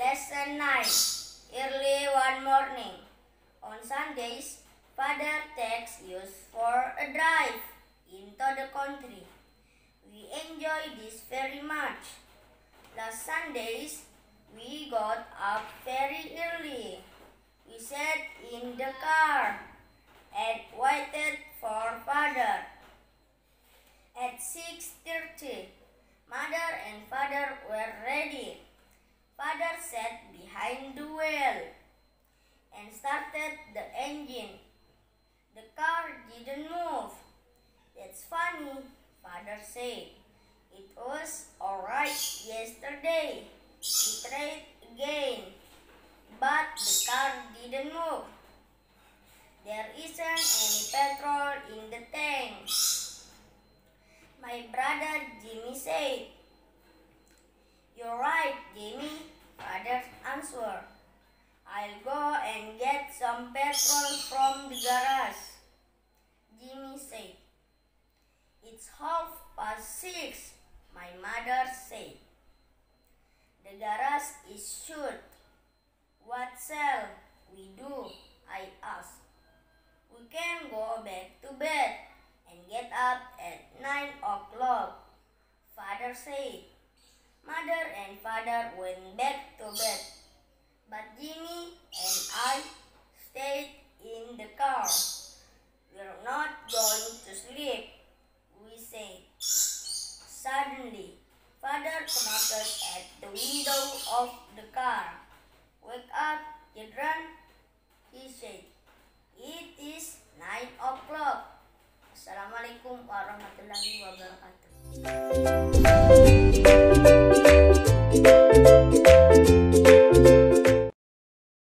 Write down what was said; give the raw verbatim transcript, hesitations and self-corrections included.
Lesson nine. Early one morning. On Sundays, Father takes us for a drive into the country. We enjoy this very much. Last Sundays, we got up very early. We sat in the car and waited for Father. At six thirty, Mother and Father were ready. Father sat behind the wheel and started the engine. The car didn't move. That's funny, Father said. It was alright yesterday. We tried again, but the car didn't move. There isn't any petrol in the tank. My brother Jimmy said. You're right, Jimmy, Father answered. I'll go and get some petrol from the garage, Jimmy said. It's half past six, my mother said. The garage is shut. What shall we do? I asked. We can go back to bed and get up at nine o'clock, Father said. Mother and Father went back to bed, but Jimmy and I stayed in the car. We're not going to sleep, we said. Suddenly, Father knocked at the window of the car. Wake up, children, he said. It is nine o'clock. Assalamualaikum warahmatullahi wabarakatuh.